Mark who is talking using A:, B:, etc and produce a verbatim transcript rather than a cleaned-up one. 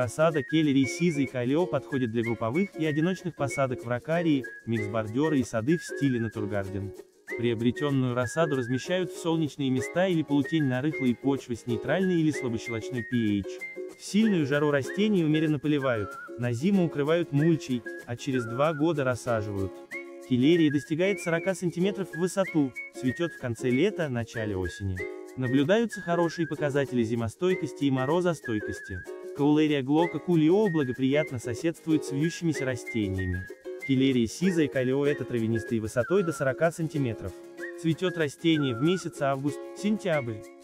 A: Рассада Келлери Сиза Калио подходит для групповых и одиночных посадок в рокарии, микс-бордеры и сады в стиле натургарден. Приобретенную рассаду размещают в солнечные места или полутень на рыхлой почве с нейтральной или слабощелочной pH. В сильную жару растения умеренно поливают, на зиму укрывают мульчей, а через два года рассаживают. Келлерия достигает сорока сантиметров в высоту, цветет в конце лета, начале осени. Наблюдаются хорошие показатели зимостойкости и морозостойкости. Каулерия глока Кулио благоприятно соседствует с вьющимися растениями. Келлерия Сиза и Калио это травянистые высотой до сорока сантиметров. Цветет растение в месяц август-сентябрь.